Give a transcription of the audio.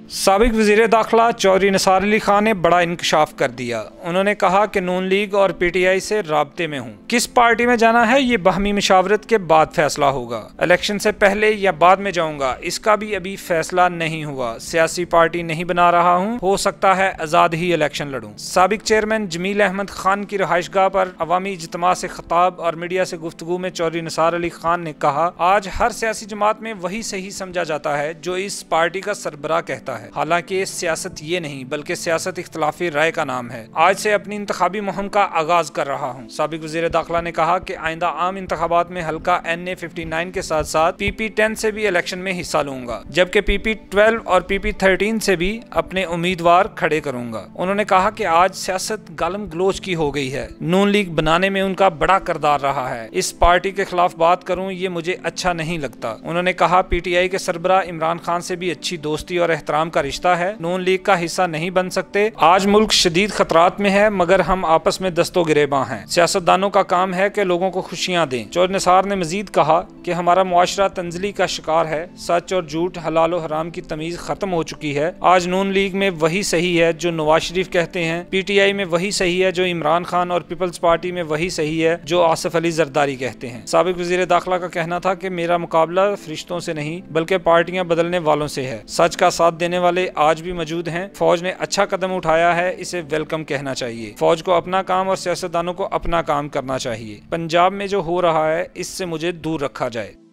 साबिक वज़ीर दाखिला चौधरी निसार अली खान ने बड़ा इंकशाफ कर दिया। उन्होंने कहा कि नून लीग और पीटीआई से राब्ते में हूँ। किस पार्टी में जाना है ये बाहमी मशावरत के बाद फैसला होगा। इलेक्शन से पहले या बाद में जाऊँगा इसका भी अभी फैसला नहीं हुआ। सियासी पार्टी नहीं बना रहा हूँ, हो सकता है आज़ाद ही इलेक्शन लड़ूँ। साबिक चेयरमैन जमील अहमद खान की रहायशगाह पर अवामी इज्तिमा से खिताब और मीडिया से गुफ्तगू में चौधरी निसार अली खान ने कहा, आज हर सियासी जमात में वही सही समझा जाता है जो इस पार्टी का सरबराह कहता है। हालांकि सियासत ये नहीं बल्कि सियासत इख्तिलाफी राय का नाम है। आज से अपनी इंतखाबी मुहिम का आगाज कर रहा हूँ। साबिक वज़ीर दाखिला ने कहा कि आइंदा आम इंतखाबात में हल्का NA-59 के साथ साथ PP-10 से भी इलेक्शन में हिस्सा लूंगा, जबकि PP-12 और PP-13 से भी अपने उम्मीदवार खड़े करूंगा। उन्होंने कहा कि आज सियासत गालम गलोच की हो गई है। नून लीग बनाने में उनका बड़ा किरदार रहा है। इस पार्टी के खिलाफ बात करूं ये मुझे अच्छा नहीं लगता। उन्होंने कहा PTI के सरबराह इमरान खान से भी अच्छी दोस्ती और एहतराम का रिश्ता है। नून लीग का हिस्सा नहीं बन सकते। आज मुल्क शदीद खतरात में है मगर हम आपस में दस्तो गिरेबां हैं। सियासतदानों का काम है कि लोगों को खुशियां दें। चौधरी निसार ने मजीद कहा कि हमारा मुआशरा तंजली का शिकार है। सच और झूठ, हलाल और हराम की तमीज खत्म हो चुकी है। आज नून लीग में वही सही है जो नवाज शरीफ कहते हैं, PTI में वही सही है जो इमरान खान और पीपल्स पार्टी में वही सही है जो आसिफ अली जरदारी कहते हैं। साबिक वज़ीर दाखिला का कहना था कि मेरा मुकाबला फरिश्तों से नहीं बल्कि पार्टियां बदलने वालों से है। सच का साथ देने वाले आज भी मौजूद हैं। फौज ने अच्छा कदम उठाया है, इसे वेलकम कहना चाहिए। फौज को अपना काम और सियासतदानों को अपना काम करना चाहिए। पंजाब में जो हो रहा है इससे मुझे दूर रखा जाए।